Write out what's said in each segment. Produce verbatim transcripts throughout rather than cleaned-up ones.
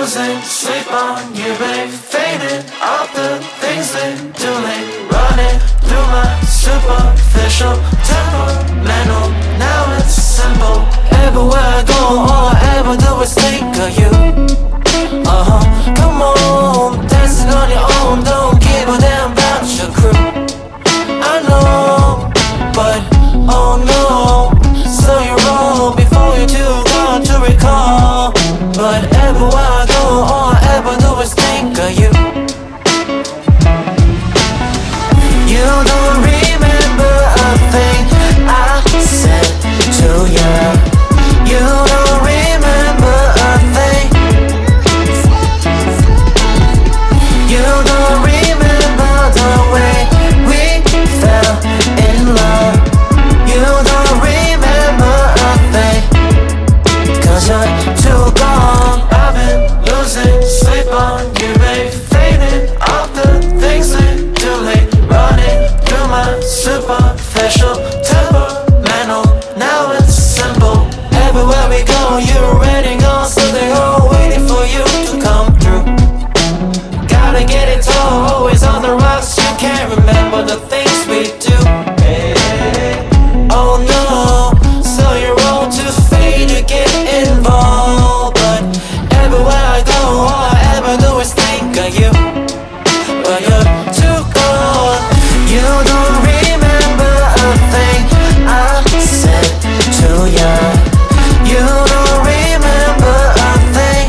losing sleep on you, babe. Fading off the things they do late. Running through my superficial temperamental. Now it's simple. Everywhere I go, all I ever do is think of you. Uh-huh, come on, dancing on your own. Don't give a damn about your crew. I know, but oh no, so you're wrong before you're too gone to recall. But everywhere I go, all I ever do is think of you. You don't remember a thing I said to you. You don't remember a thing. You don't remember the way we fell in love. You don't remember a thing, 'cause you're too gone. I've been losing sleep on you, babe. Fading off the things that do late. Running through my superficial temperamental. Now it's simple. Everywhere we go, you're already gone, so they're all waiting for you to come through. Gotta get it all, always on the rocks. You can't remember the things we do. Oh no, so you're all too fade to get involved. But everywhere I go, all I ever do is think of you. But you're too gone. You don't remember a thing I said to you. You don't remember a thing.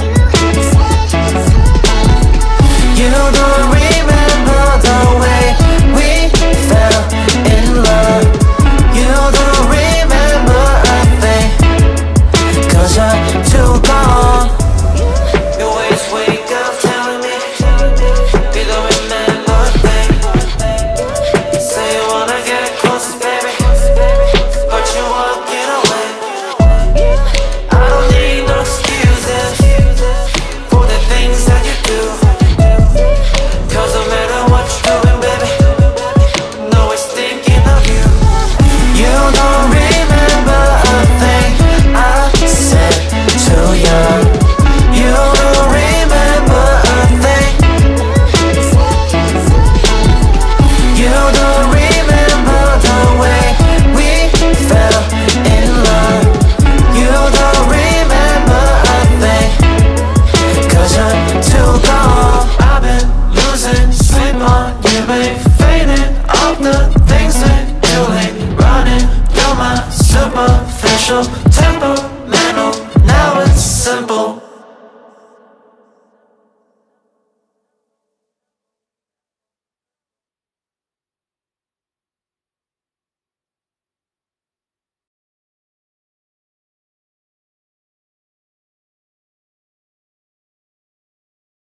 You don't remember the way we fell in love. You don't remember a thing, 'cause you're too gone. You always wake up telling me you don't remember a thing. Say you wanna get closer, baby, but you're walking away. I don't need no excuses for the things that you do, 'cause no matter what you're doing, baby, I'm always thinking of you. You don't remember a thing I said to you. You don't remember a thing. You don't remember the way we fell in love. You don't remember a thing, 'cause you're too gone. I've been losing sleep on you, babe. Fading off the things that do late. Running through my superficial